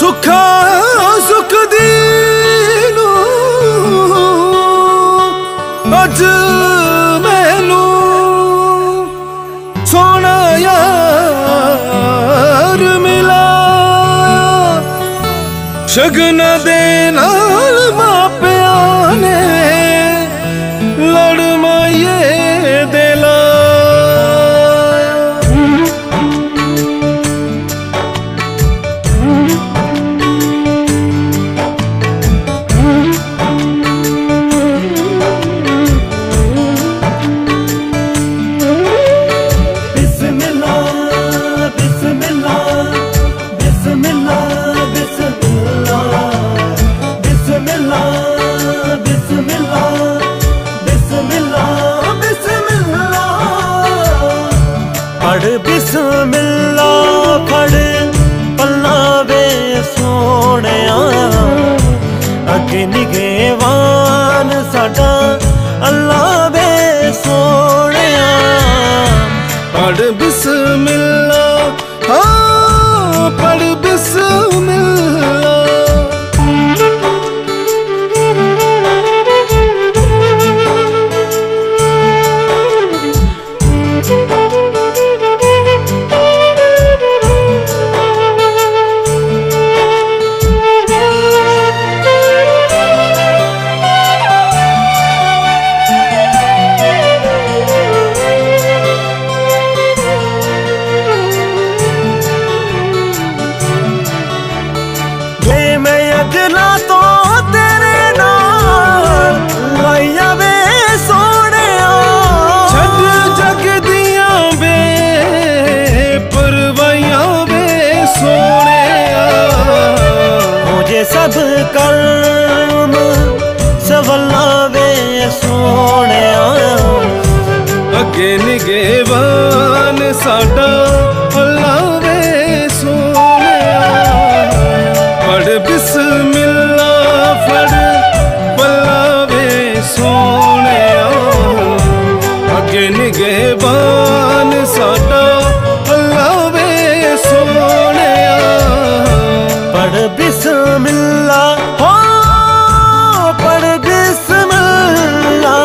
सुखा सुख दीनू अज मैनू सोना यार मिला। शगन दे नाल मापिया ने लड़ माइए दे लाया। बिस्मिल्लाह बिस्मिल्लाह बिस्मिल्लाह बिस्मिल्लाह बिस्मिल्लाह बिस्मिल्लाह बिस्मिल्लाह पढ़ बिस्मिल्लाह पढ़ पल्ला वे सोहणिया अगे निगेवान साडा अल्लाह वे सोहणिया। पढ़ बिस्मिल्लाह हाँ पढ़ बिस्मिल्लाह। अगला तो तेरे नाल लाइया वे सोहणिया। छड़ जग दिया बे परवाइयां वे सोहणिया। मुझे सब कर्म सवला वे सोहणिया। अगे निगेवान साडा अल्लाह वे सोहणिया। पढ़ बिस्मिल्लाह पढ़ पल्ला वे सोहणिया। अगे निगेबान साडा अल्लाह वे सोहणिया। पढ़ बिस्मिल्लाह हो पढ़ बिस्मिल्लाह।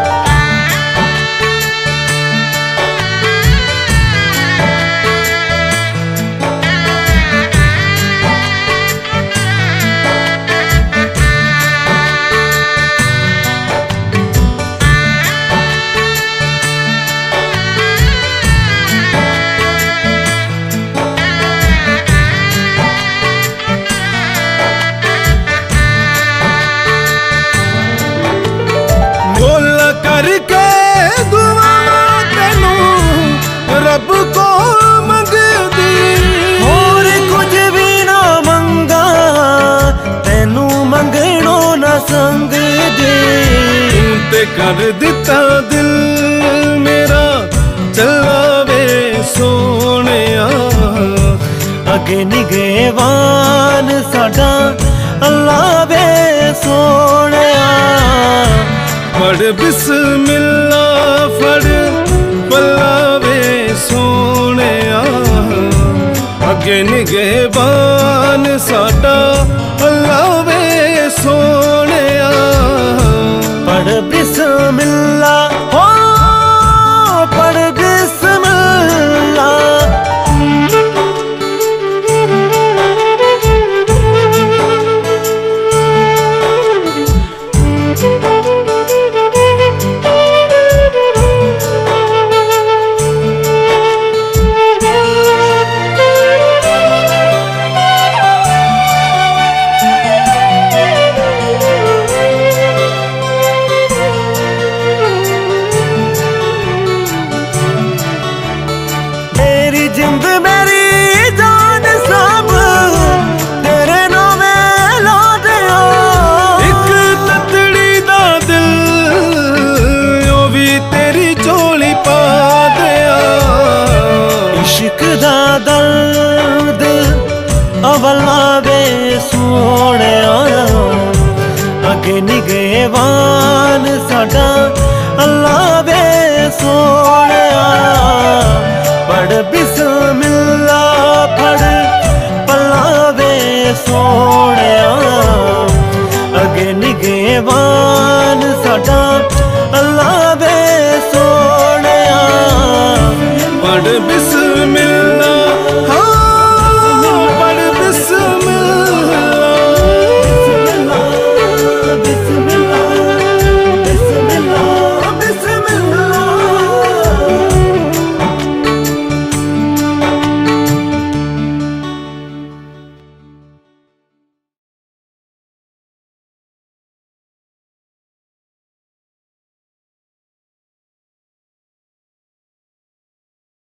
करके दुआ तेनू रब को मंगदी। और कुछ भी ना मंगा तेनू मंगणो ना संगदी। ते कर दिता दिल मेरा चला वे सोहणिया। अगे निगेवान साडा अल्लाह वे सोहणिया। पढ़ बिस्मिल्लाह पढ़ पल्ला वे सोहणिया। अगे निगेबान साडा अल्लाह वे सोहणिया। पढ़ बिस्मिल्लाह हो पढ़ बिस्मिल्लाह। जिंद मेरी जान सब तेरे नामे लौटिया। एक ततड़ी दा दिल ओ भी तेरी झोली पा दिया। इश्क दा दर्द अवला वे सोहणिया। अगे निगेवान साडा अल्लाह वे सोहणिया। पढ़ बिस्मिल्लाह पढ़ पल्ला वे निगे वार